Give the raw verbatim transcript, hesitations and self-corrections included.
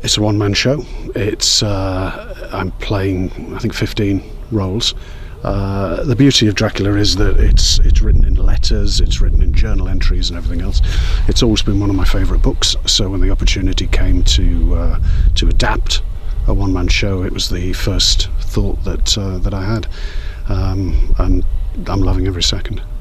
It's a one-man show. It's uh, I'm playing, I think, fifteen roles. Uh, the beauty of Dracula is that it's it's written in letters, it's written in journal entries and everything else. It's always been one of my favourite books, so when the opportunity came to uh, to adapt a one-man show, it was the first thought that uh, that I had, um, and I'm loving every second.